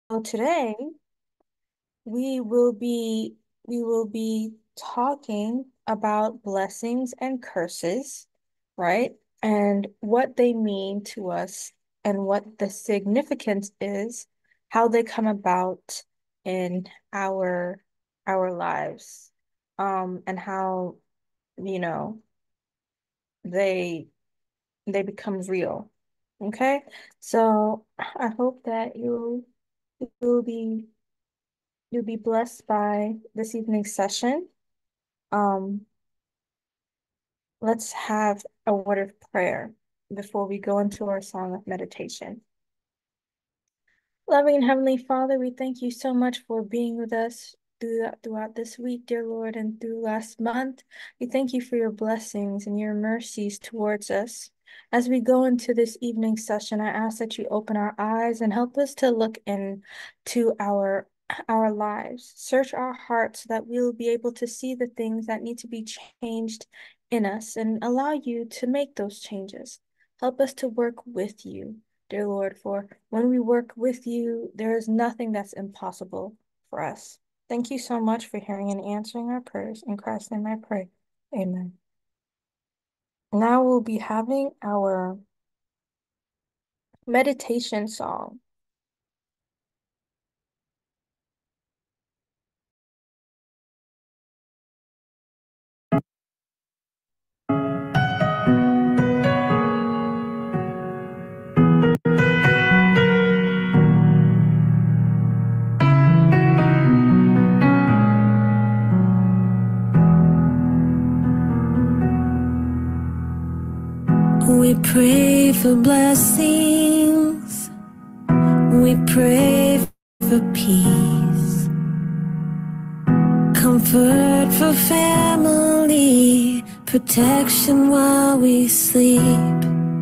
Today we will be we will be talking about blessings and curses, right? And what they mean to us and what the significance is, how they come about in our lives, and how, you know, they they become real. Okay? So I hope that you'll be you'll be blessed by this evening's session. Um, let's have a word of prayer before we go into our song of meditation. Loving and Heavenly Father, we thank you so much for being with us throughout this week, dear Lord, and through last month. We thank you for your blessings and your mercies towards us. As we go into this evening session, I ask that you open our eyes and help us to look into our lives. Search our hearts so that we will be able to see the things that need to be changed in us and allow you to make those changes. Help us to work with you, dear Lord, for when we work with you, there is nothing that's impossible for us. Thank you so much for hearing and answering our prayers. In Christ's name I pray. Amen. Now we'll be having our meditation song. We pray for blessings, we pray for peace, comfort for family, protection while we sleep.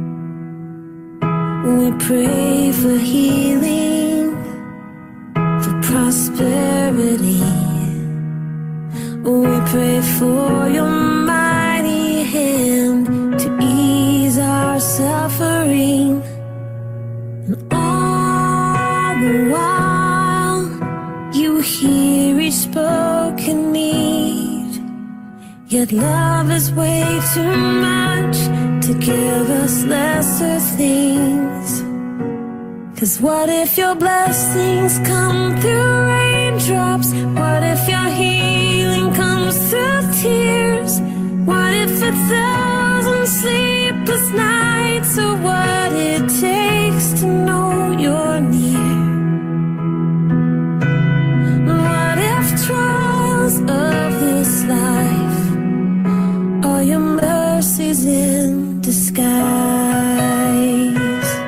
We pray for healing, for prosperity. We pray for your mighty hand to ease our suffering. And all the while, you hear each spoken need. Yet love is way too much to give us lesser things. 'Cause what if your blessings come through raindrops? What if your healing comes through tears? What if 1,000 sleepless nights are what it takes to know you're near? What if trials of this life are your mercies in disguise?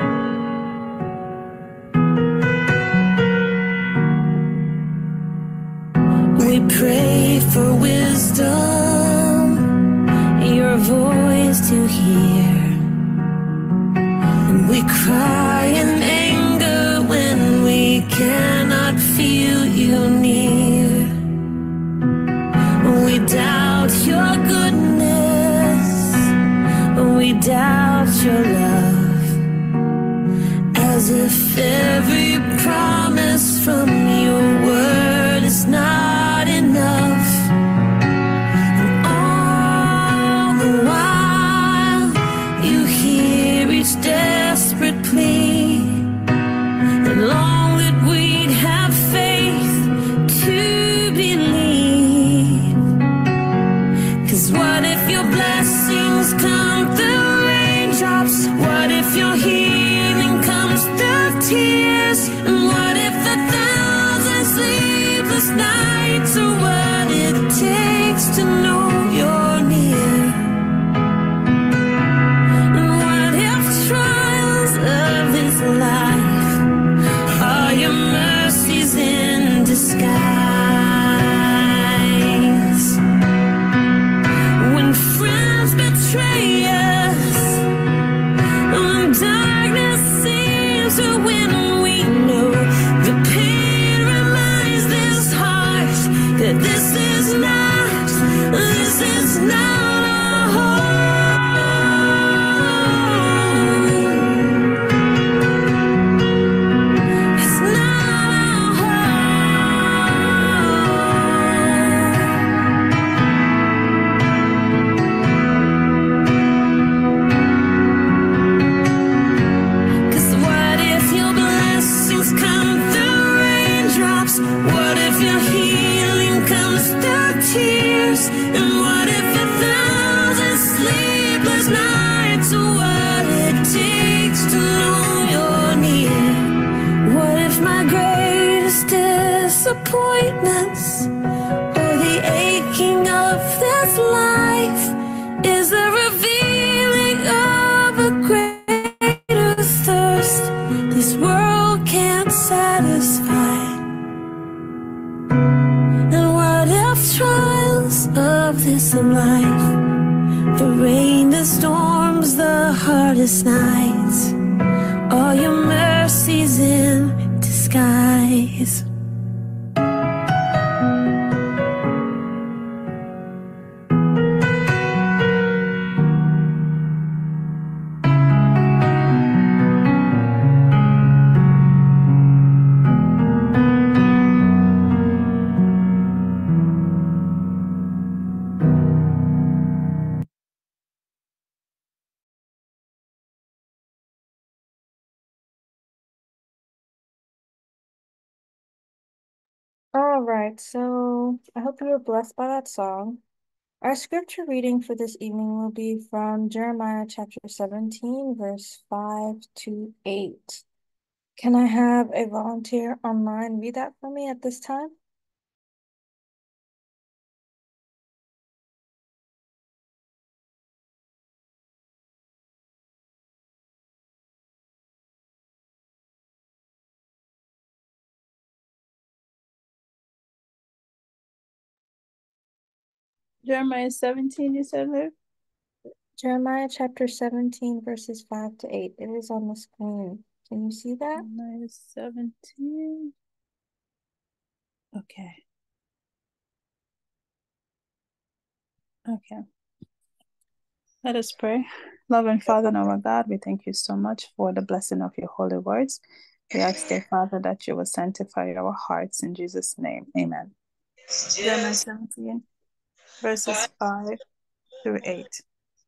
We pray for wisdom, your voice to hear. And we cry in anger when we cannot feel you near. We doubt your goodness, we doubt your love, as if every promise from your word is not enough. And all the while, you hear each desperate plea, and long that we'd have faith disappointments or the aching of this life is the revealing of a greater thirst this world can't satisfy. And what if trials of this life, the rain, the storms, the hardest nights, all your mercies in disguise? All right, so I hope you were blessed by that song. Our scripture reading for this evening will be from Jeremiah chapter 17, verse 5 to 8. Can I have a volunteer online read that for me at this time? Jeremiah 17, you said there? Jeremiah chapter 17, verses 5 to 8. It is on the screen. Can you see that? Jeremiah 17. Okay. Okay. Let us pray. Loving Father and our God, we thank you so much for the blessing of your holy words. We ask, dear Father, that you will sanctify our hearts in Jesus' name. Amen. Jeremiah 17, verses 5 through 8.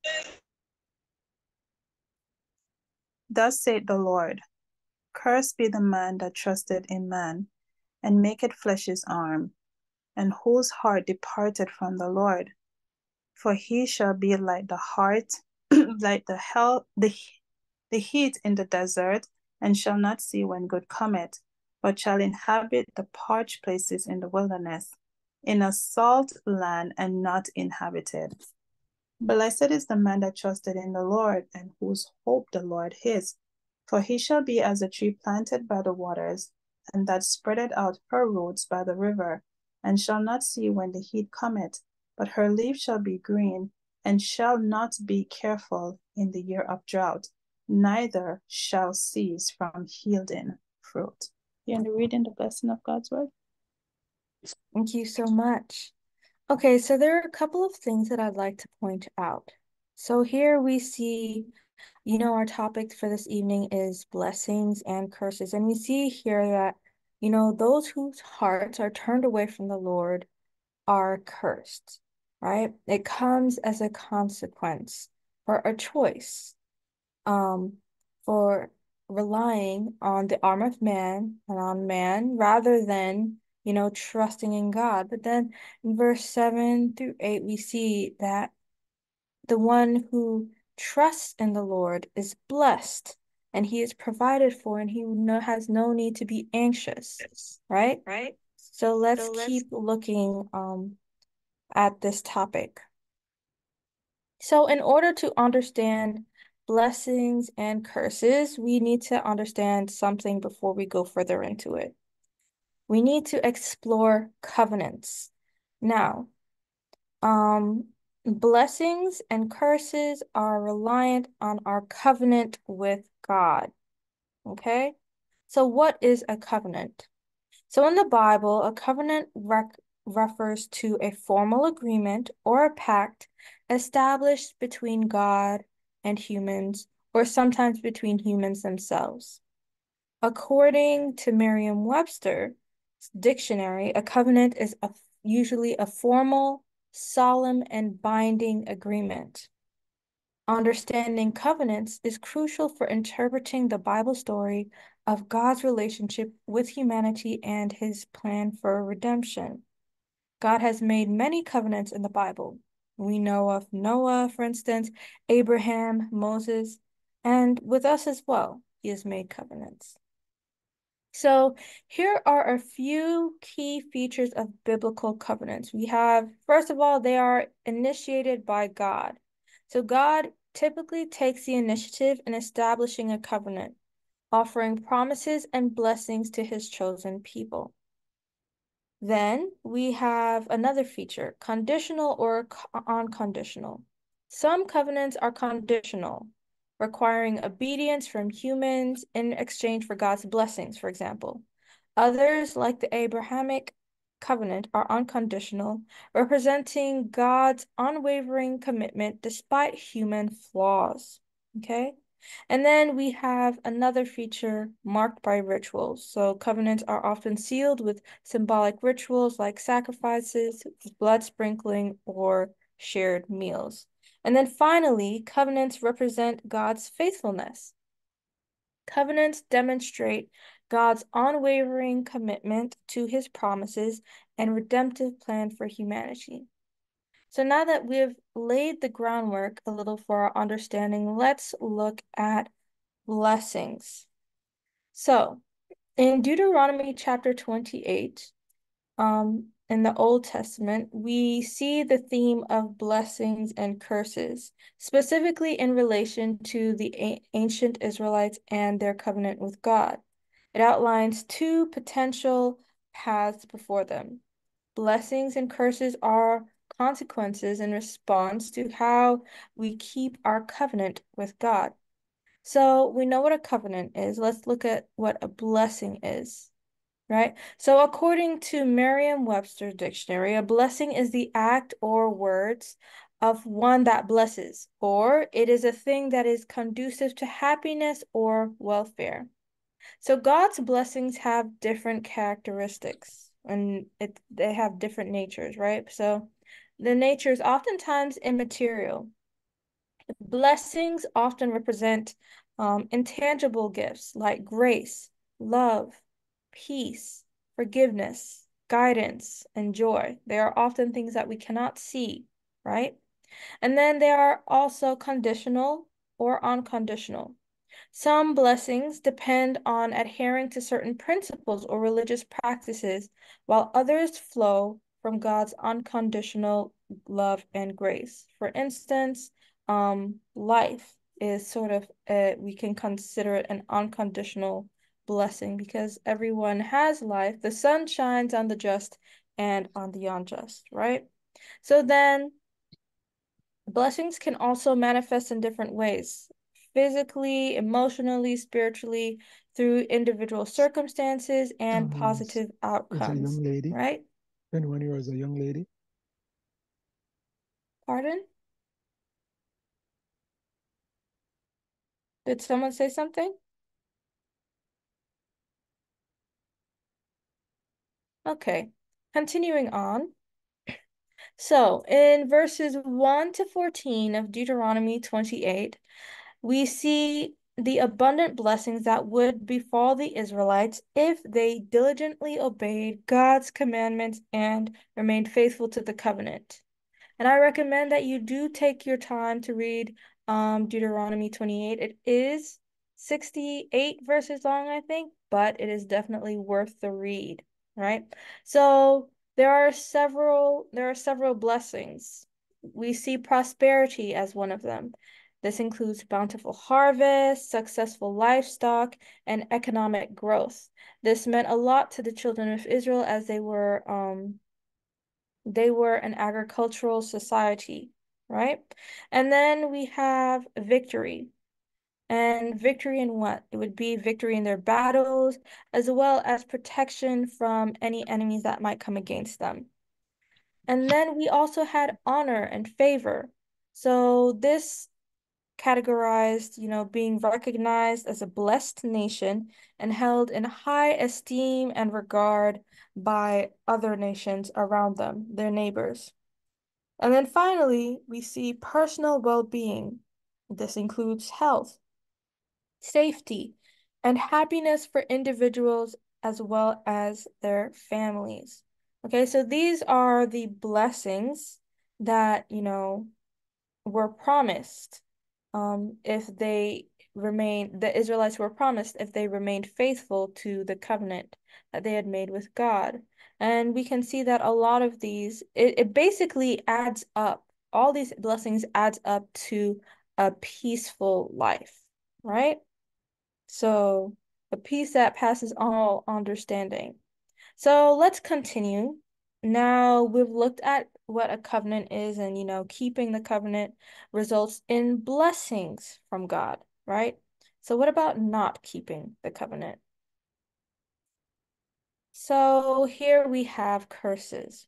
Thus saith the Lord, cursed be the man that trusted in man, and maketh flesh his arm, and whose heart departed from the Lord. For he shall be like the heart, like the heat in the desert, and shall not see when good cometh, but shall inhabit the parched places in the wilderness, in a salt land and not inhabited. Blessed is the man that trusted in the Lord, and whose hope the Lord is. For he shall be as a tree planted by the waters, and that spreadeth out her roots by the river, and shall not see when the heat cometh, but her leaf shall be green, and shall not be careful in the year of drought, neither shall cease from yielding fruit. You want to read in the blessing of God's word? Thank you so much. Okay, so there are a couple of things that I'd like to point out. So here we see, our topic for this evening is blessings and curses. And we see here that, those whose hearts are turned away from the Lord are cursed, right? It comes as a consequence or a choice, for relying on the arm of man and on man rather than, trusting in God. But then in verse 7 through 8, we see that the one who trusts in the Lord is blessed and he is provided for and has no need to be anxious, right? So let's keep looking at this topic. So in order to understand blessings and curses, we need to understand something before we go further into it. We need to explore covenants. Now, blessings and curses are reliant on our covenant with God. Okay? So what is a covenant? So in the Bible, a covenant refers to a formal agreement or a pact established between God and humans, or sometimes between humans themselves. According to Merriam-Webster's dictionary, a covenant is usually a formal, solemn, and binding agreement. Understanding covenants is crucial for interpreting the Bible story of God's relationship with humanity and his plan for redemption. God has made many covenants in the Bible. We know of Noah, for instance, Abraham, Moses, and with us as well, he has made covenants. So here are a few key features of biblical covenants. We have, first of all, they are initiated by God. So God typically takes the initiative in establishing a covenant, offering promises and blessings to his chosen people. Then we have another feature, conditional or unconditional. Some covenants are conditional, requiring obedience from humans in exchange for God's blessings, for example. Others, like the Abrahamic covenant, are unconditional, representing God's unwavering commitment despite human flaws. Okay? And then we have another feature marked by rituals. So covenants are often sealed with symbolic rituals like sacrifices, blood sprinkling, or shared meals. And then finally, covenants represent God's faithfulness. Covenants demonstrate God's unwavering commitment to his promises and redemptive plan for humanity. So now that we've laid the groundwork a little for our understanding, let's look at blessings. So in Deuteronomy chapter 28, in the Old Testament, we see the theme of blessings and curses, specifically in relation to the ancient Israelites and their covenant with God. It outlines two potential paths before them. Blessings and curses are consequences in response to how we keep our covenant with God. So we know what a covenant is. Let's look at what a blessing is, right? So according to Merriam-Webster's dictionary, a blessing is the act or words of one that blesses, or it is a thing that is conducive to happiness or welfare. So God's blessings have different characteristics and they have different natures, right? So the nature is oftentimes immaterial. Blessings often represent intangible gifts like grace, love, peace, forgiveness, guidance, and joy. They are often things that we cannot see, right? And then they are also conditional or unconditional. Some blessings depend on adhering to certain principles or religious practices, while others flow from God's unconditional love and grace. For instance, life is sort of we can consider it an unconditional blessing because everyone has life. The sun shines on the just and on the unjust, right? So then blessings can also manifest in different ways, physically, emotionally, spiritually, through individual circumstances and Yes. positive As a outcomes, young lady, right? when you was a young lady, Pardon? Did someone say something? Okay, continuing on. So, in verses 1 to 14 of Deuteronomy 28, we see the abundant blessings that would befall the Israelites if they diligently obeyed God's commandments and remained faithful to the covenant. And I recommend that you do take your time to read Deuteronomy 28. It is 68 verses long, I think, but it is definitely worth the read, right? So there are several blessings. We see prosperity as one of them. This includes bountiful harvest, successful livestock, and economic growth. This meant a lot to the children of Israel as they were an agricultural society, right? And then we have victory. And victory in what? It would be victory in their battles, as well as protection from any enemies that might come against them. And then we also had honor and favor. So this categorized, being recognized as a blessed nation and held in high esteem and regard by other nations around them, their neighbors. And then finally, we see personal well-being. This includes health, safety, and happiness for individuals as well as their families. Okay, so these are the blessings that, were promised if they the Israelites were promised if they remained faithful to the covenant that they had made with God. And we can see that a lot of these, it basically adds up. All these blessings adds up to a peaceful life, right? So a peace that passes all understanding. So let's continue. Now we've looked at what a covenant is, and keeping the covenant results in blessings from God, right? So what about not keeping the covenant? So here we have curses.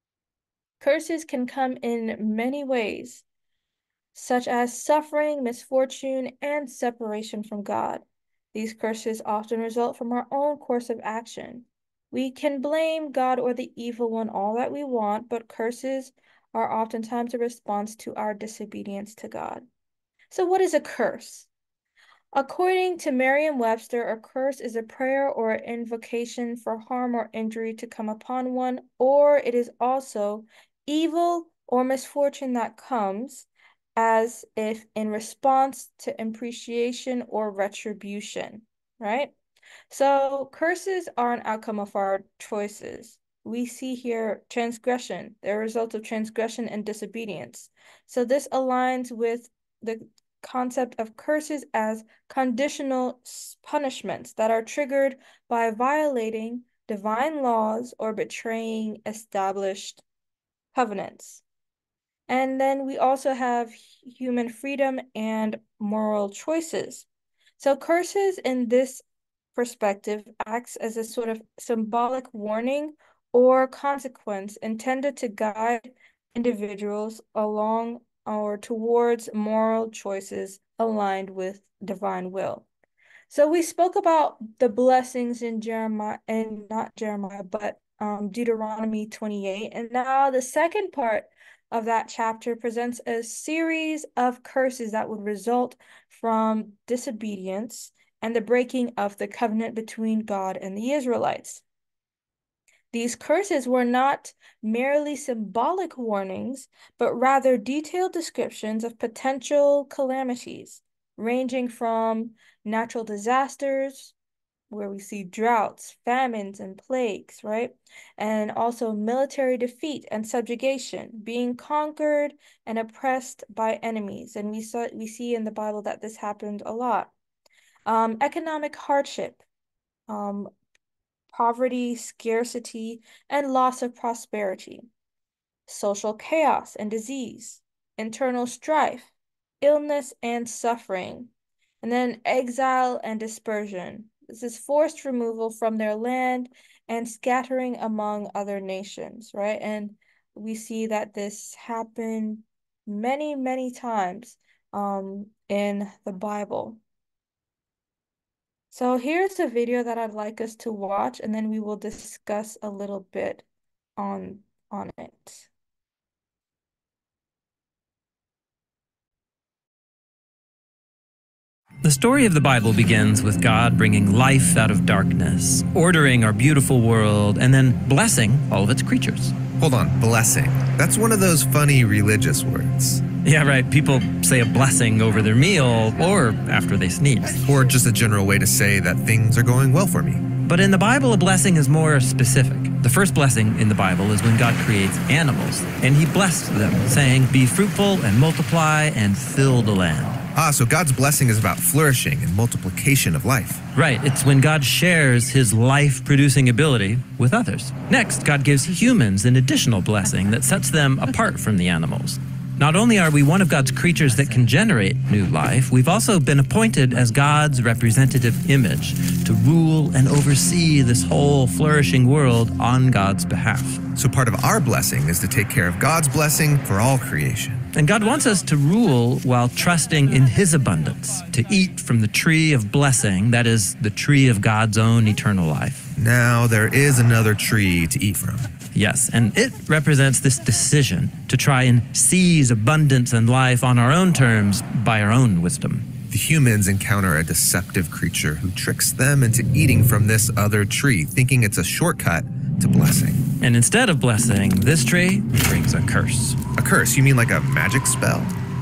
Curses can come in many ways, such as suffering, misfortune, and separation from God. These curses often result from our own course of action. We can blame God or the evil one all that we want, but curses are oftentimes a response to our disobedience to God. So what is a curse? According to Merriam-Webster, a curse is a prayer or invocation for harm or injury to come upon one, or it is also evil or misfortune that comes as if in response to imprecation or retribution, right? So curses are an outcome of our choices. We see here transgression, the result of transgression and disobedience. So this aligns with the concept of curses as conditional punishments that are triggered by violating divine laws or betraying established covenants. And then we also have human freedom and moral choices. So curses in this perspective acts as a sort of symbolic warning or consequence intended to guide individuals along or towards moral choices aligned with divine will. So we spoke about the blessings in Jeremiah, and not Jeremiah, but Deuteronomy 28. And now the second part of that chapter presents a series of curses that would result from disobedience and the breaking of the covenant between God and the Israelites. These curses were not merely symbolic warnings, but rather detailed descriptions of potential calamities, ranging from natural disasters, where we see droughts, famines, and plagues, right? And also military defeat and subjugation, being conquered and oppressed by enemies. And we see in the Bible that this happened a lot. Economic hardship, poverty, scarcity, and loss of prosperity, social chaos and disease, internal strife, illness and suffering, and then exile and dispersion. This is forced removal from their land and scattering among other nations, right? And we see that this happened many, many times in the Bible. So here's a video that I'd like us to watch, and then we will discuss a little bit on it. The story of the Bible begins with God bringing life out of darkness, ordering our beautiful world, and then blessing all of its creatures. Hold on, blessing. That's one of those funny religious words. Yeah, right. People say a blessing over their meal or after they sneeze. Or just a general way to say that things are going well for me. But in the Bible, a blessing is more specific. The first blessing in the Bible is when God creates animals, and he blessed them, saying, "Be fruitful and multiply and fill the land." So God's blessing is about flourishing and multiplication of life. Right, it's when God shares his life-producing ability with others. Next, God gives humans an additional blessing that sets them apart from the animals. Not only are we one of God's creatures that can generate new life, we've also been appointed as God's representative image to rule and oversee this whole flourishing world on God's behalf. So part of our blessing is to take care of God's blessing for all creation. And God wants us to rule while trusting in his abundance, to eat from the tree of blessing, that is, the tree of God's own eternal life. Now there is another tree to eat from. Yes, and it represents this decision to try and seize abundance and life on our own terms by our own wisdom. The humans encounter a deceptive creature who tricks them into eating from this other tree, thinking it's a shortcut to blessing. And instead of blessing, this tree brings a curse. A curse? You mean like a magic spell?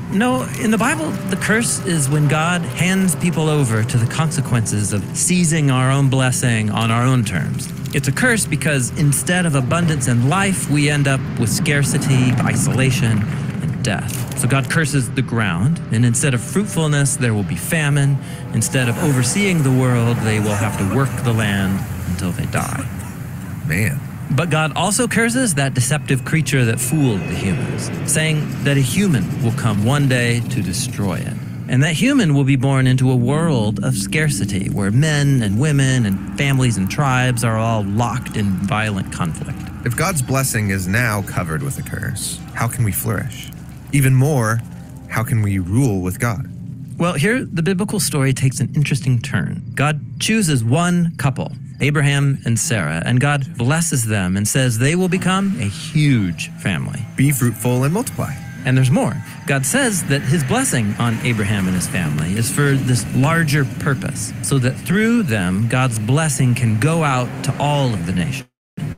No, in the Bible, the curse is when God hands people over to the consequences of seizing our own blessing on our own terms. It's a curse because instead of abundance and life, we end up with scarcity, isolation, and death. So God curses the ground, and instead of fruitfulness, there will be famine. Instead of overseeing the world, they will have to work the land until they die. Man. But God also curses that deceptive creature that fooled the humans, saying that a human will come one day to destroy it. And that human will be born into a world of scarcity where men and women and families and tribes are all locked in violent conflict. If God's blessing is now covered with a curse, how can we flourish? Even more, how can we rule with God? Well, here the biblical story takes an interesting turn. God chooses one couple, Abraham and Sarah, and God blesses them and says they will become a huge family. Be fruitful and multiply. And there's more. God says that his blessing on Abraham and his family is for this larger purpose, so that through them, God's blessing can go out to all of the nations.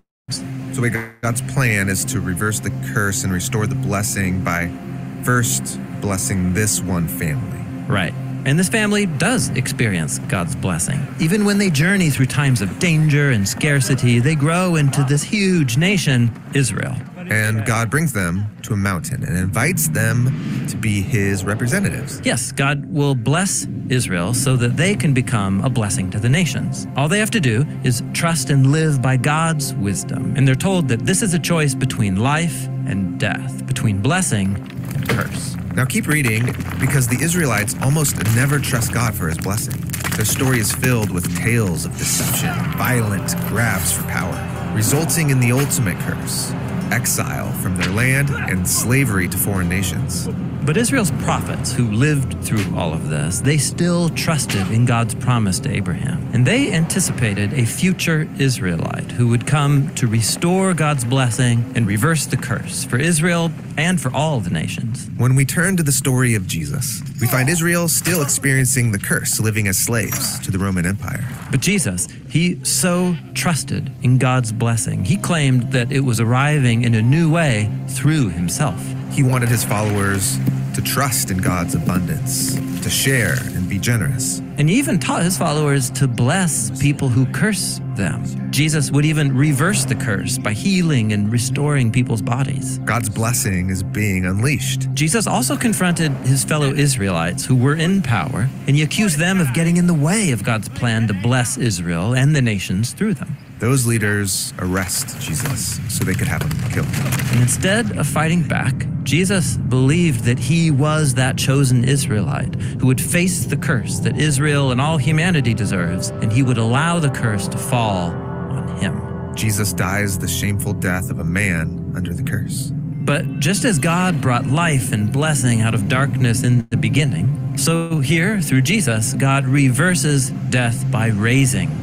So God's plan is to reverse the curse and restore the blessing by first blessing this one family. Right. And this family does experience God's blessing. Even when they journey through times of danger and scarcity, they grow into this huge nation, Israel. And God brings them to a mountain and invites them to be his representatives. Yes, God will bless Israel so that they can become a blessing to the nations. All they have to do is trust and live by God's wisdom. And they're told that this is a choice between life and death, between blessing and curse. Now keep reading, because the Israelites almost never trust God for his blessing. Their story is filled with tales of deception, violent grabs for power, resulting in the ultimate curse: exile from their land and slavery to foreign nations. But Israel's prophets, who lived through all of this, they still trusted in God's promise to Abraham. And they anticipated a future Israelite who would come to restore God's blessing and reverse the curse for Israel and for all the nations. When we turn to the story of Jesus, we find Israel still experiencing the curse, living as slaves to the Roman Empire. But Jesus, he so trusted in God's blessing. He claimed that it was arriving in a new way through himself. He wanted his followers to trust in God's abundance, to share and be generous. And he even taught his followers to bless people who curse them. Jesus would even reverse the curse by healing and restoring people's bodies. God's blessing is being unleashed. Jesus also confronted his fellow Israelites who were in power, and he accused them of getting in the way of God's plan to bless Israel and the nations through them. Those leaders arrest Jesus so they could have him killed. And instead of fighting back, Jesus believed that he was that chosen Israelite who would face the curse that Israel and all humanity deserves, and he would allow the curse to fall on him. Jesus dies the shameful death of a man under the curse. But just as God brought life and blessing out of darkness in the beginning, so here, through Jesus, God reverses death by raising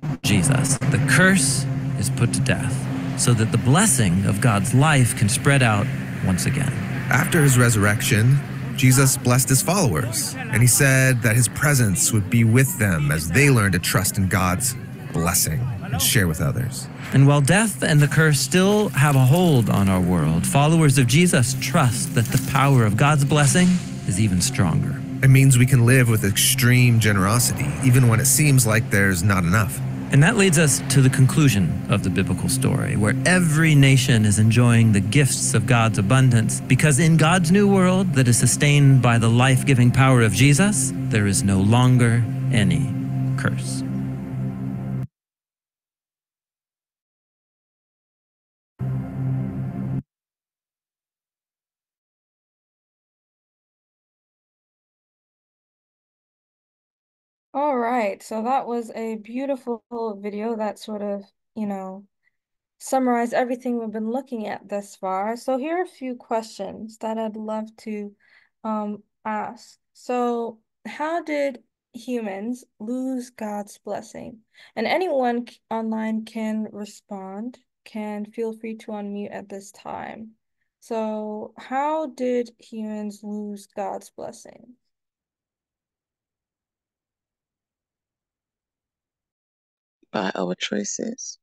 Jesus. The curse is put to death so that the blessing of God's life can spread out once again. After his resurrection, Jesus blessed his followers, and he said that his presence would be with them as they learn to trust in God's blessing and share with others. And while death and the curse still have a hold on our world, followers of Jesus trust that the power of God's blessing is even stronger. It means we can live with extreme generosity, even when it seems like there's not enough. And that leads us to the conclusion of the biblical story, where every nation is enjoying the gifts of God's abundance, because in God's new world that is sustained by the life-giving power of Jesus, there is no longer any curse. All right, so that was a beautiful video that sort of, summarized everything we've been looking at thus far. So here are a few questions that I'd love to ask. So how did humans lose God's blessing? And anyone online can respond, can feel free to unmute at this time. So how did humans lose God's blessing? By our choices.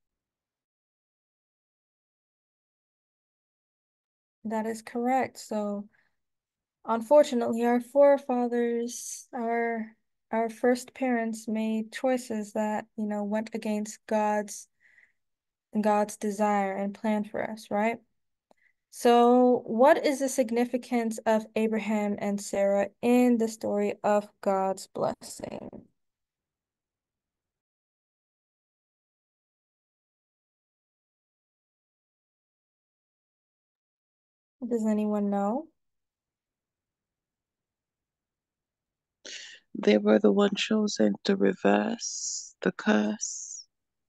That is correct. So Unfortunately, our forefathers, our first parents made choices that, went against God's desire and plan for us, right? So, what is the significance of Abraham and Sarah in the story of God's blessing? Does anyone know? They were the one chosen to reverse the curse.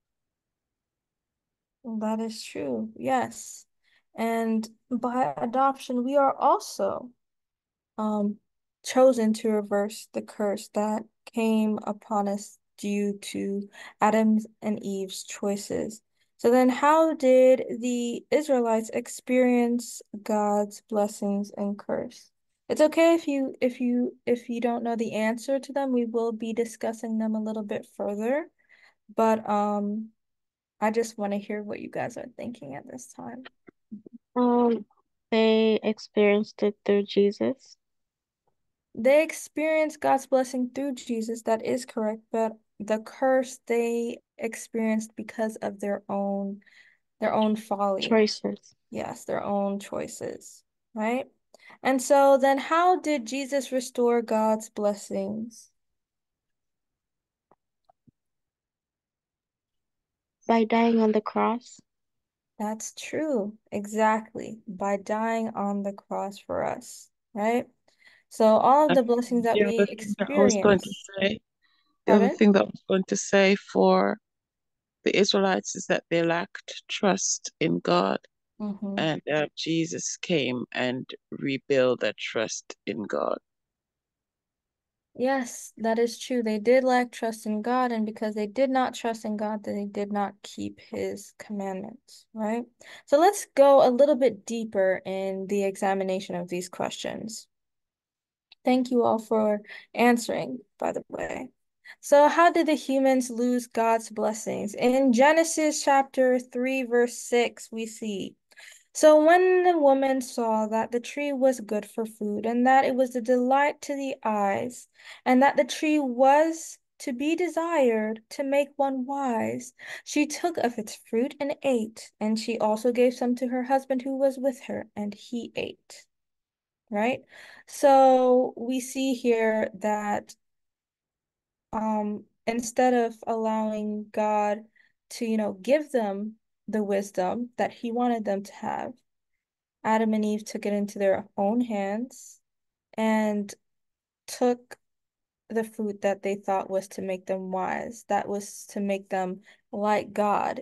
That is true, yes. And by adoption, we are also um chosen to reverse the curse that came upon us due to Adam's and Eve's choices. So then how did the Israelites experience God's blessings and curse? It's okay if you don't know the answer to them. We will be discussing them a little bit further, but I just want to hear what you guys are thinking at this time. Um, they experienced it through Jesus. They experienced God's blessing through Jesus, that is correct, but the curse they experienced because of their own folly. Choices. Yes, their own choices, right? And so then how did Jesus restore God's blessings? By dying on the cross. That's true, exactly, by dying on the cross for us, right? So all of And the blessings that the we other thing that I was going to experience, say, the other pardon? thing that I was going to say for the Israelites is that they lacked trust in God, Mm-hmm. and Jesus came and rebuilt that trust in God. Yes, that is true. They did lack trust in God, and because they did not trust in God, they did not keep his commandments, right? So let's go a little bit deeper in the examination of these questions. Thank you all for answering, by the way. So how did the humans lose God's blessings? In Genesis chapter 3, verse 6, we see, so when the woman saw that the tree was good for food, and that it was a delight to the eyes, and that the tree was to be desired to make one wise, she took of its fruit and ate, and she also gave some to her husband who was with her, and he ate. Right? So we see here that instead of allowing God to, give them the wisdom that he wanted them to have, Adam and Eve took it into their own hands and took the fruit that they thought was to make them wise. That was to make them like God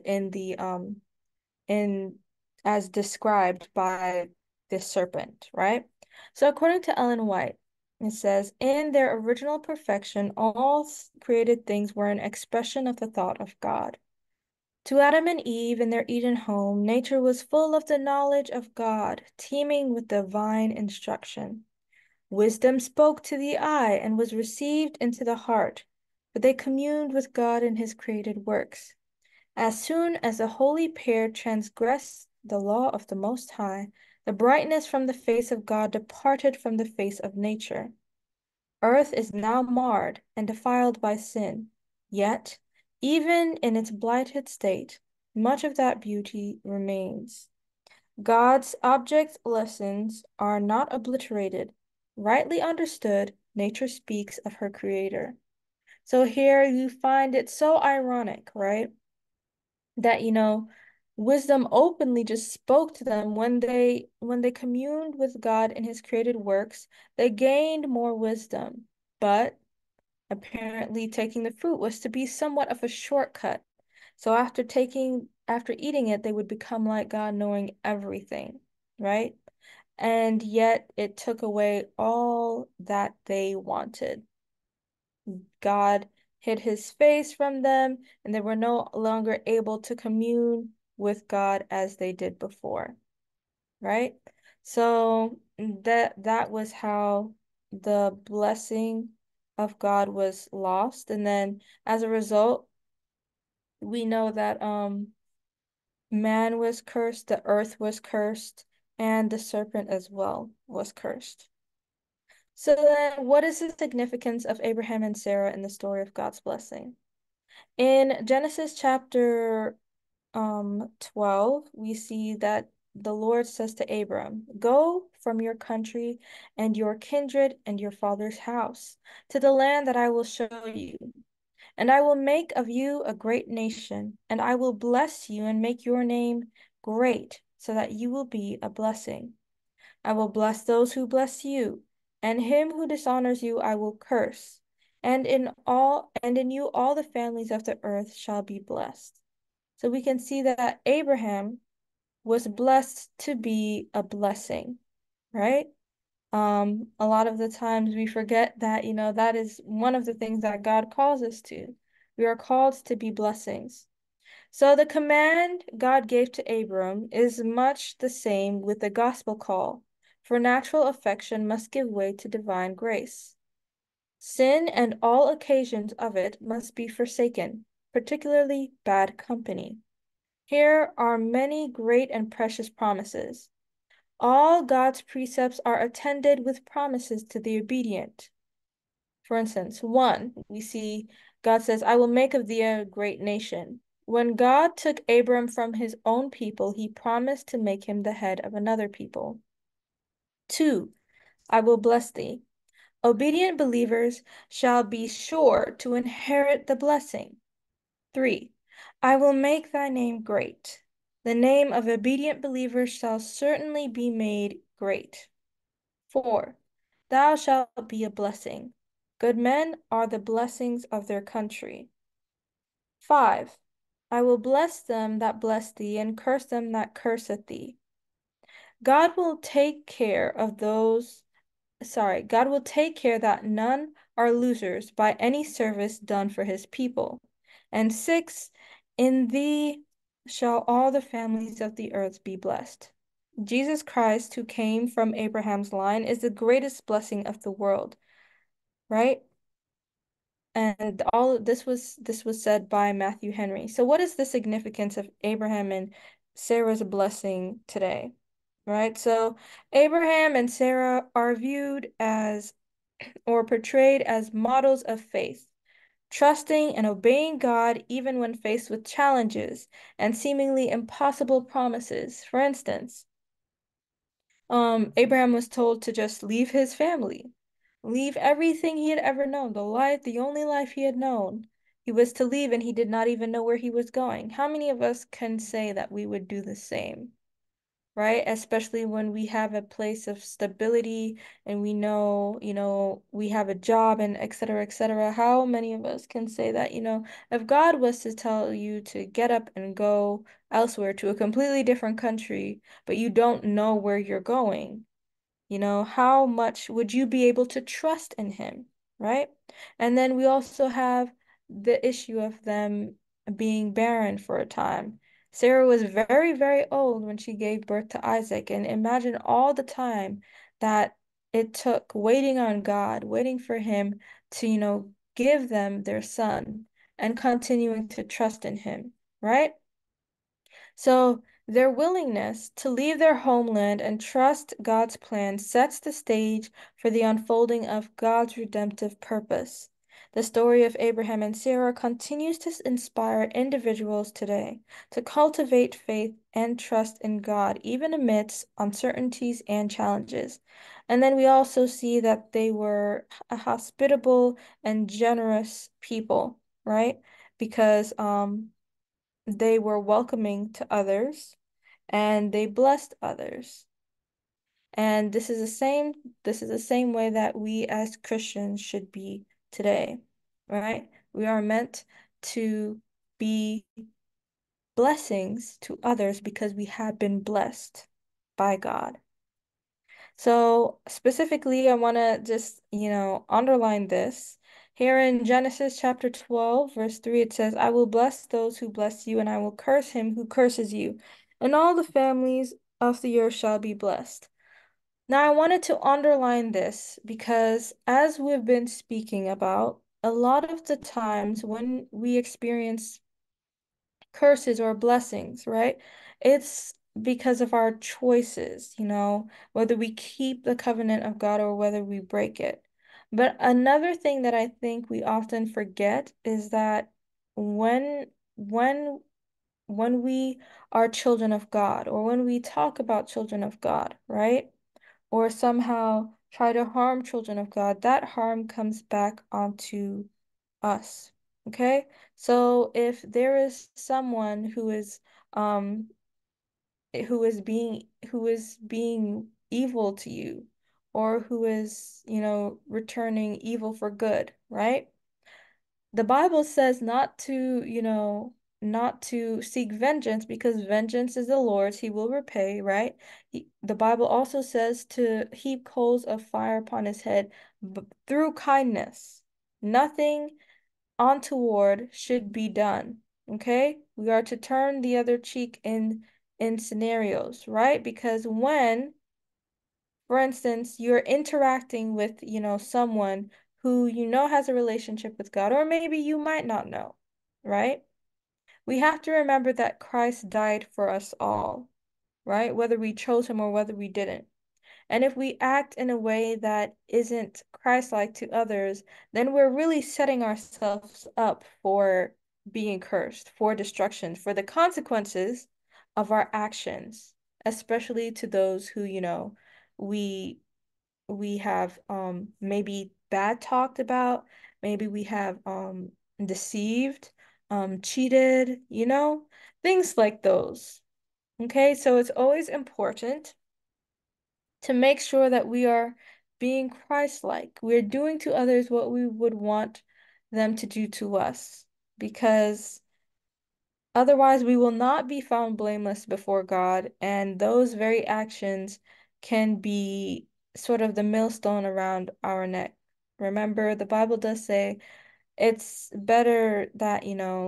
in as described by the serpent, right? So according to Ellen White, it says, in their original perfection, all created things were an expression of the thought of God. To Adam and Eve in their Eden home, nature was full of the knowledge of God, teeming with divine instruction. Wisdom spoke to the eye and was received into the heart, for they communed with God in his created works. As soon as the holy pair transgressed the law of the Most High, the brightness from the face of God departed from the face of nature. Earth is now marred and defiled by sin, yet, even in its blighted state, much of that beauty remains. God's object lessons are not obliterated. Rightly understood, nature speaks of her creator. So here you find it so ironic, right? That, wisdom openly just spoke to them when they communed with God in his created works, they gained more wisdom. But apparently taking the fruit was to be somewhat of a shortcut. So after eating it, they would become like God, knowing everything, right? And yet it took away all that they wanted. God hid his face from them, and they were no longer able to commune with God as they did before, right? So that was how the blessing of God was lost. And then as a result, we know that man was cursed, the earth was cursed, and the serpent as well was cursed. So then, what is the significance of Abraham and Sarah in the story of God's blessing? In Genesis chapter 12, we see that the Lord says to Abram, "Go from your country and your kindred and your father's house to the land that I will show you. And I will make of you a great nation, and I will bless you and make your name great, so that you will be a blessing. I will bless those who bless you, and him who dishonors you I will curse. And in you all the families of the earth shall be blessed." So we can see that Abraham was blessed to be a blessing, right? A lot of the times we forget that, that is one of the things that God calls us to. We are called to be blessings. So the command God gave to Abram is much the same with the gospel call, for natural affection must give way to divine grace. Sin and all occasions of it must be forsaken, particularly bad company. Here are many great and precious promises. All God's precepts are attended with promises to the obedient. For instance, 1, we see God says, "I will make of thee a great nation." When God took Abram from his own people, he promised to make him the head of another people. 2, "I will bless thee." Obedient believers shall be sure to inherit the blessing. 3, "I will make thy name great." The name of obedient believers shall certainly be made great. 4, "Thou shalt be a blessing." Good men are the blessings of their country. 5, "I will bless them that bless thee, and curse them that curseth thee." God will take care of God will take care that none are losers by any service done for his people. And 6, "In thee shall all the families of the earth be blessed." Jesus Christ, who came from Abraham's line, is the greatest blessing of the world, right? And all this was said by Matthew Henry. So what is the significance of Abraham and Sarah's blessing today? Right? So Abraham and Sarah are viewed as or portrayed as models of faith, trusting and obeying God even when faced with challenges and seemingly impossible promises. For instance, Abraham was told to just leave his family, leave everything he had ever known, the only life he had known. He was to leave and he did not even know where he was going. How many of us can say that we would do the same? Right? Especially when we have a place of stability and we know, we have a job and et cetera, et cetera. How many of us can say that, if God was to tell you to get up and go elsewhere to a completely different country, but you don't know where you're going, how much would you be able to trust in him, right? And then we also have the issue of them being barren for a time. Sarah was very, very old when she gave birth to Isaac, and imagine all the time that it took waiting on God, waiting for him to, give them their son and continuing to trust in him, right? So their willingness to leave their homeland and trust God's plan sets the stage for the unfolding of God's redemptive purpose. The story of Abraham and Sarah continues to inspire individuals today to cultivate faith and trust in God, even amidst uncertainties and challenges. And then we also see that they were a hospitable and generous people, right? Because they were welcoming to others and they blessed others. And this is the same way that we as Christians should be today, right? We are meant to be blessings to others because we have been blessed by God. So specifically, I want to just, underline this. Here in Genesis chapter 12, verse 3, it says, "I will bless those who bless you, and I will curse him who curses you, and all the families of the earth shall be blessed." Now, I wanted to underline this because as we've been speaking about, a lot of the times when we experience curses or blessings, right? It's because of our choices, whether we keep the covenant of God or whether we break it. But another thing that I think we often forget is that when when when we are children of God, or when we talk about children of God, right? Or somehow try to harm children of God, that harm comes back onto us. Okay? So if there is someone um who is being evil to you, or who is, returning evil for good, right? The Bible says not to, not to seek vengeance, because vengeance is the Lord's, he will repay, right? The Bible also says to heap coals of fire upon his head through kindness. Nothing untoward should be done. Okay? We are to turn the other cheek in scenarios, right? Because when, for instance, you're interacting with, someone who has a relationship with God, or maybe you might not know, right? We have to remember that Christ died for us all, right? Whether we chose him or whether we didn't. And if we act in a way that isn't Christ-like to others, then we're really setting ourselves up for being cursed, for destruction, for the consequences of our actions, especially to those who, we we have maybe bad talked about, maybe we have deceived, cheated, things like those. Okay, so it's always important to make sure that we are being Christ-like. We're doing to others what we would want them to do to us, because otherwise we will not be found blameless before God, and those very actions can be sort of the millstone around our neck. Remember, the Bible does say it's better that,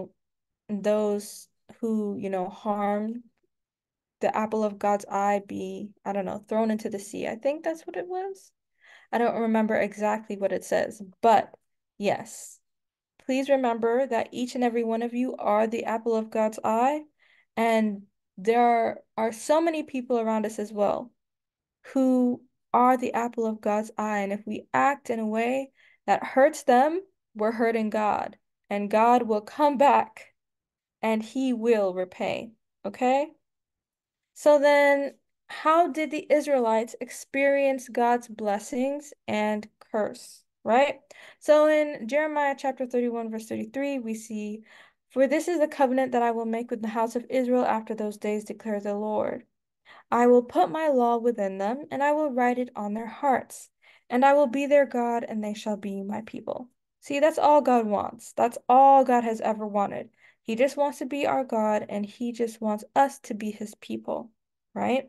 those who, harm the apple of God's eye be, I don't know, thrown into the sea. I think that's what it was. I don't remember exactly what it says, but yes, please remember that each and every one of you are the apple of God's eye, and there are so many people around us as well who are the apple of God's eye, and if we act in a way that hurts them, we're hurting God, and God will come back and he will repay, okay? So then, how did the Israelites experience God's blessings and curse, right? So in Jeremiah chapter 31, verse 33, we see, "For this is the covenant that I will make with the house of Israel after those days, declares the Lord. I will put my law within them, and I will write it on their hearts, and I will be their God, and they shall be my people." See, that's all God wants. That's all God has ever wanted. He just wants to be our God, and he just wants us to be his people, right?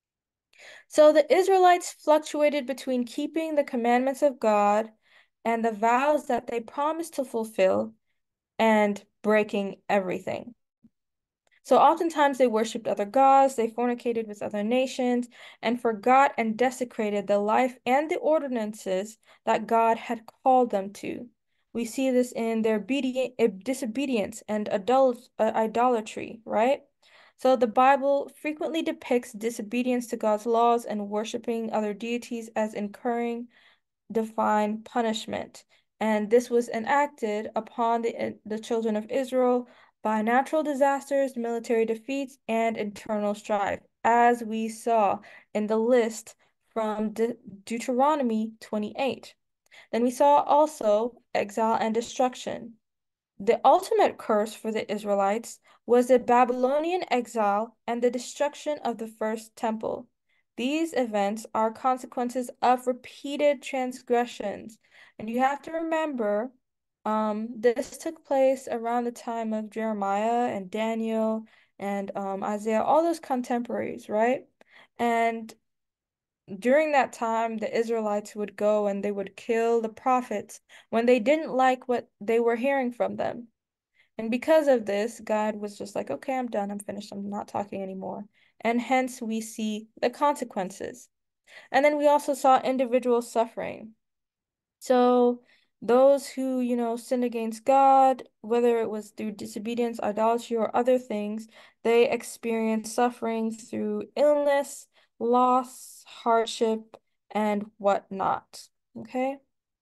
So the Israelites fluctuated between keeping the commandments of God and the vows that they promised to fulfill, and breaking everything. So oftentimes they worshipped other gods, they fornicated with other nations, and forgot and desecrated the life and the ordinances that God had called them to. We see this in their disobedience and idolatry, right? So the Bible frequently depicts disobedience to God's laws and worshiping other deities as incurring divine punishment. And this was enacted upon the children of Israel by natural disasters, military defeats, and internal strife, as we saw in the list from Deuteronomy 28. Then we saw also exile and destruction. The ultimate curse for the Israelites was the Babylonian exile and the destruction of the first temple. These events are consequences of repeated transgressions. And you have to remember, this took place around the time of Jeremiah and Daniel and Isaiah, all those contemporaries, right? And during that time, the Israelites would go and they would kill the prophets when they didn't like what they were hearing from them. And because of this, God was just like, okay, I'm done. I'm finished. I'm not talking anymore. And hence we see the consequences. And then we also saw individual suffering. So those who, sinned against God, whether it was through disobedience, idolatry, or other things, they experienced suffering through illness, loss, hardship, and whatnot. Okay?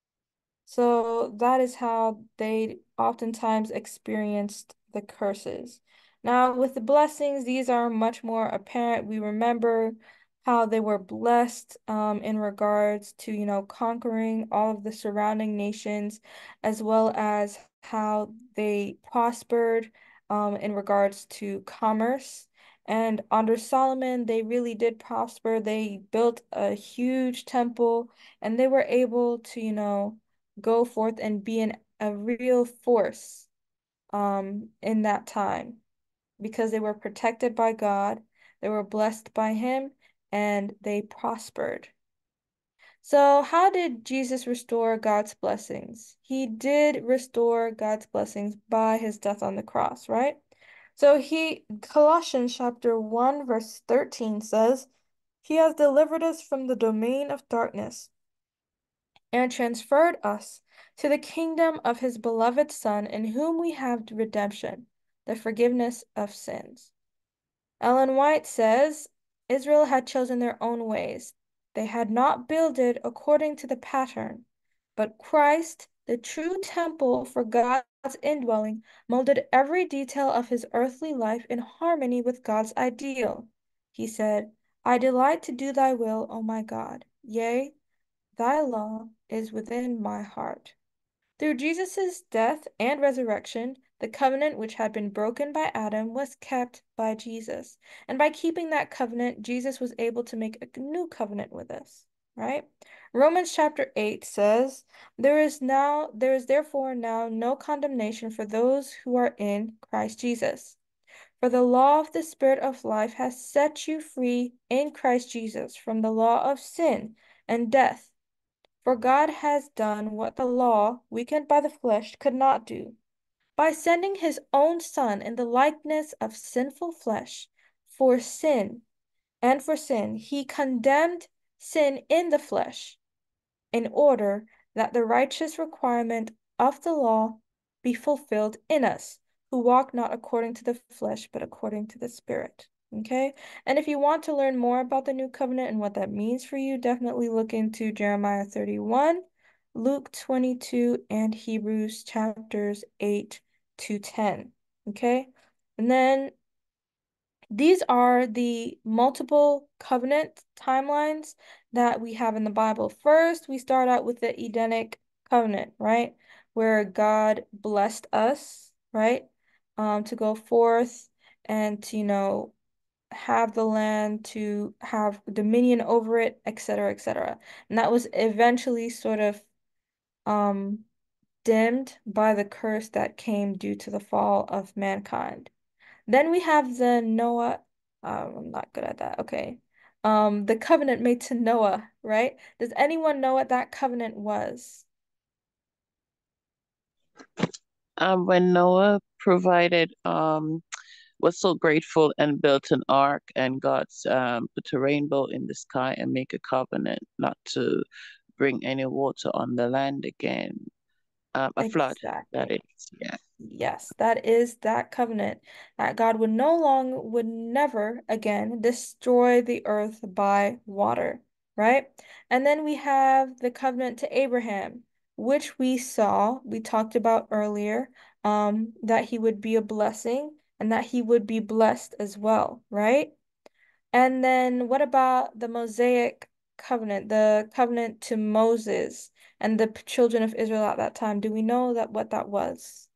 So that is how they oftentimes experienced the curses. Now, with the blessings, these are much more apparent. We remember how they were blessed in regards to, conquering all of the surrounding nations, as well as how they prospered in regards to commerce. And under Solomon, they really did prosper. They built a huge temple and they were able to, go forth and be a real force in that time because they were protected by God, they were blessed by him, and they prospered. So, how did Jesus restore God's blessings? He did restore God's blessings by his death on the cross, right? So, Colossians chapter 1, verse 13 says, He has delivered us from the domain of darkness and transferred us to the kingdom of his beloved Son, in whom we have redemption, the forgiveness of sins. Ellen White says, Israel had chosen their own ways. They had not builded according to the pattern, but Christ, the true temple for God's indwelling, molded every detail of his earthly life in harmony with God's ideal. He said, I delight to do thy will, O my God. Yea, thy law is within my heart. Through Jesus' death and resurrection, the covenant which had been broken by Adam was kept by Jesus. And by keeping that covenant, Jesus was able to make a new covenant with us, right? Romans chapter 8 says, there is therefore now no condemnation for those who are in Christ Jesus. For the law of the Spirit of life has set you free in Christ Jesus from the law of sin and death. For God has done what the law, weakened by the flesh, could not do. By sending his own Son in the likeness of sinful flesh for sin, he condemned sin in the flesh, in order that the righteous requirement of the law be fulfilled in us, who walk not according to the flesh, but according to the Spirit. Okay? And if you want to learn more about the new covenant and what that means for you, definitely look into Jeremiah 31, Luke 22, and Hebrews chapters 8 to 10. Okay? And then these are the multiple covenant timelines that we have in the Bible. First, we start out with the Edenic covenant, right? Where God blessed us, right? To go forth and to, have the land, to have dominion over it, etc., etc. And that was eventually sort of dimmed by the curse that came due to the fall of mankind. Then we have the Noah. I'm not good at that. Okay. The covenant made to Noah, right? Does anyone know what that covenant was? When Noah provided, was so grateful and built an ark, and God's put a rainbow in the sky and make a covenant not to bring any water on the land again. A flood, that Exactly. is, yeah. Yes, that is that covenant that God would never again destroy the earth by water, right? And then we have the covenant to Abraham, which we talked about earlier, that he would be a blessing and that he would be blessed as well, right? And then what about the Mosaic covenant, the covenant to Moses and the children of Israel at that time? Do we know what that was?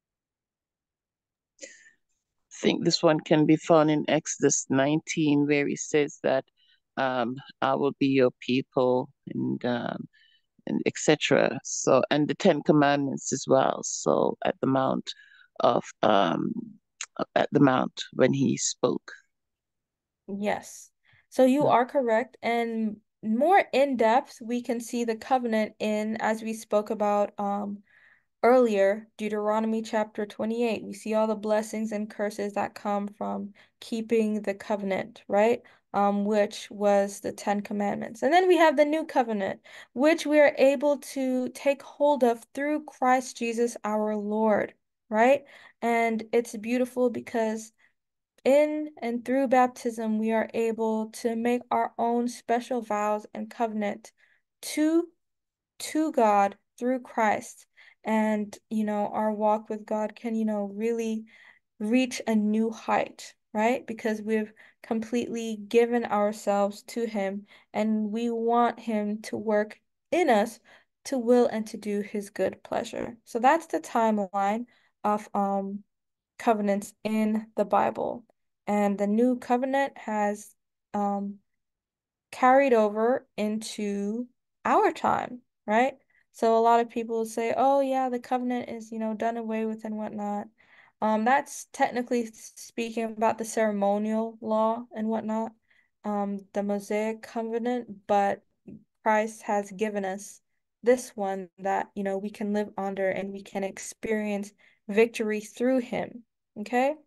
I think this one can be found in Exodus 19, where he says that I will be your people, and etc. So, and the Ten Commandments as well. So of at the mount when he spoke. Yes. So you are correct. And more in depth, we can see the covenant in, as we spoke about earlier, Deuteronomy chapter 28. We see all the blessings and curses that come from keeping the covenant, right? which was the Ten Commandments. And then we have the New Covenant, which we are able to take hold of through Christ Jesus our Lord, right? And it's beautiful because in and through baptism, we are able to make our own special vows and covenant to God through Christ. And, our walk with God can, really reach a new height, right? Because we've completely given ourselves to Him and we want Him to work in us to will and to do His good pleasure. So that's the timeline of covenants in the Bible. And the new covenant has um, carried over into our time, right? So a lot of people say, oh yeah, the covenant is, done away with and whatnot. That's technically speaking about the ceremonial law and whatnot, the Mosaic covenant, but Christ has given us this one that, we can live under and we can experience victory through him. Okay?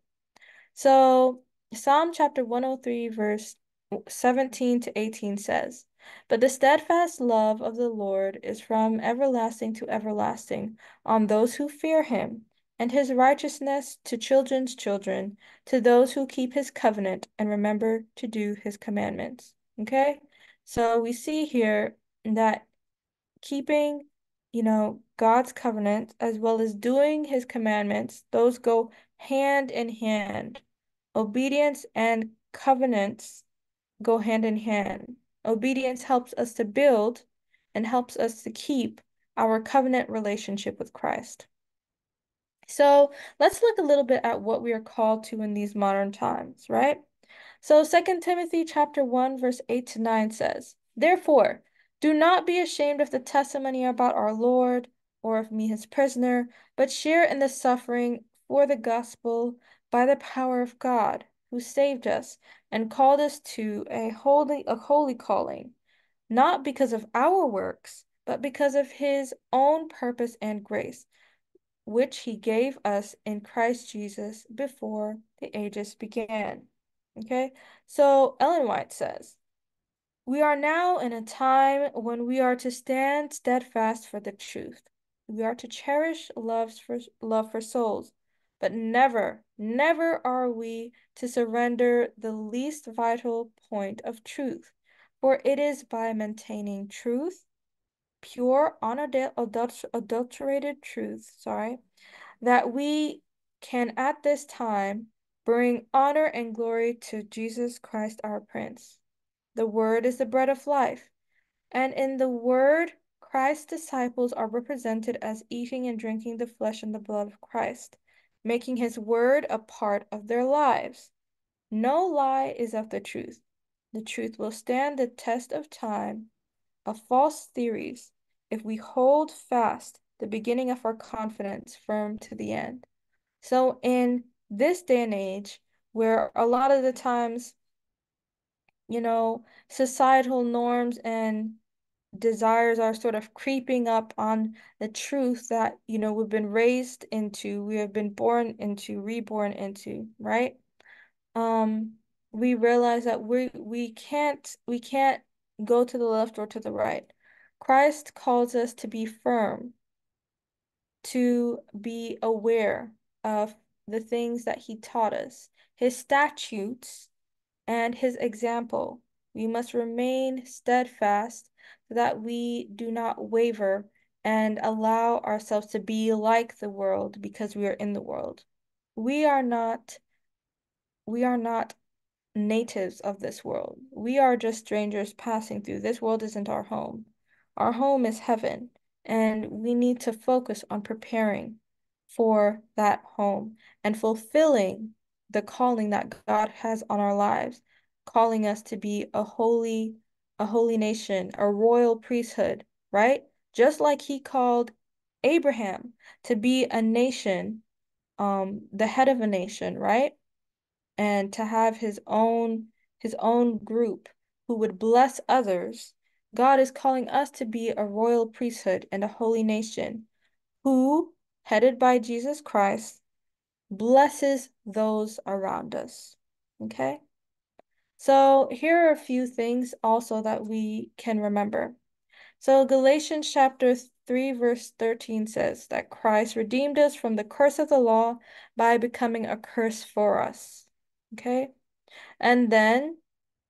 So Psalm chapter 103, verse 17 to 18 says, But the steadfast love of the Lord is from everlasting to everlasting on those who fear him, and his righteousness to children's children, to those who keep his covenant and remember to do his commandments. Okay? So we see here that keeping, God's covenant as well as doing his commandments, those go hand in hand. Obedience and covenants go hand in hand. Obedience helps us to build and helps us to keep our covenant relationship with Christ. So let's look a little bit at what we are called to in these modern times, right? So 2 Timothy chapter 1, verse 8 to 9 says, Therefore, do not be ashamed of the testimony about our Lord or of me his prisoner, but share in the suffering for the gospel by the power of God, who saved us and called us to a holy calling, not because of our works, but because of his own purpose and grace, which he gave us in Christ Jesus before the ages began. Okay, so Ellen White says, We are now in a time when we are to stand steadfast for the truth. We are to cherish love for souls, but never, never are we to surrender the least vital point of truth, for it is by maintaining truth, pure, unadulterated truth, that we can at this time bring honor and glory to Jesus Christ our Prince. The Word is the bread of life, and in the Word, Christ's disciples are represented as eating and drinking the flesh and the blood of Christ, making his Word a part of their lives. No lie is of the truth. The truth will stand the test of time, of false theories, if we hold fast the beginning of our confidence firm to the end. So in this day and age, where a lot of the times, societal norms and desires are sort of creeping up on the truth that, we've been raised into, we have been born into, reborn into, right? Um, we realize that we can't go to the left or to the right. Christ calls us to be firm, to be aware of the things that he taught us, his statutes, and his example. We must remain steadfast so that we do not waver and allow ourselves to be like the world because we are in the world. We are not natives of this world. We are just strangers passing through. This world isn't our home. Our home is heaven, and we need to focus on preparing for that home and fulfilling the calling that God has on our lives, calling us to be a holy nation, a royal priesthood, right? Just like he called Abraham to be a nation, the head of a nation, right? And to have his own group who would bless others. God is calling us to be a royal priesthood and a holy nation who, headed by Jesus Christ, blesses those around us. Okay? So here are a few things also that we can remember. So Galatians chapter 3, verse 13 says that Christ redeemed us from the curse of the law by becoming a curse for us. Okay? And then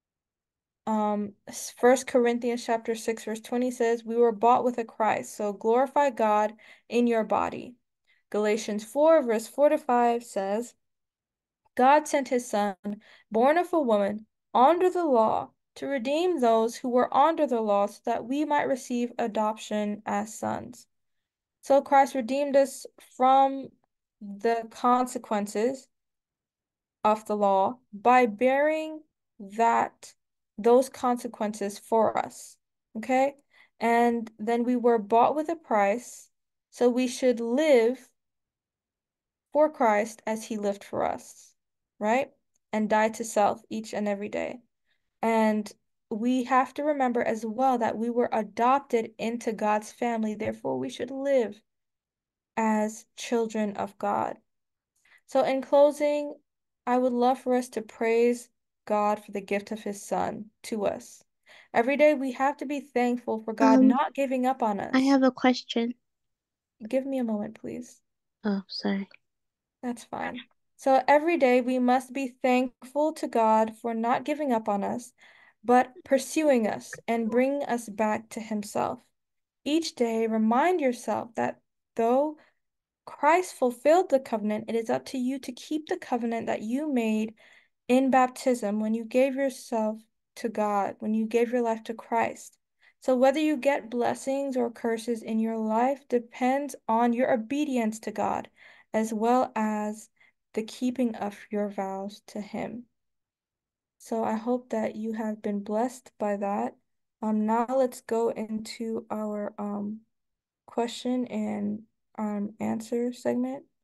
1 Corinthians chapter 6, verse 20 says, we were bought with a price, so glorify God in your body. Galatians 4, verse 4 to 5 says, God sent his son, born of a woman, under the law, to redeem those who were under the law so that we might receive adoption as sons. So Christ redeemed us from the consequences of the law by bearing those consequences for us. Okay? And then we were bought with a price, so we should live for Christ as he lived for us, right? And die to self each and every day. And we have to remember as well that we were adopted into God's family, therefore we should live as children of God. So in closing, I would love for us to praise God for the gift of his son to us. Every day we have to be thankful for God not giving up on us. I have a question. Give me a moment, please. Oh, sorry. That's fine. So every day we must be thankful to God for not giving up on us, but pursuing us and bringing us back to himself. Each day, remind yourself that though Christ fulfilled the covenant, it is up to you to keep the covenant that you made in baptism when you gave yourself to God, when you gave your life to Christ. So whether you get blessings or curses in your life depends on your obedience to God, as well as the keeping of your vows to Him. So I hope that you have been blessed by that. Now let's go into our question and answer segment.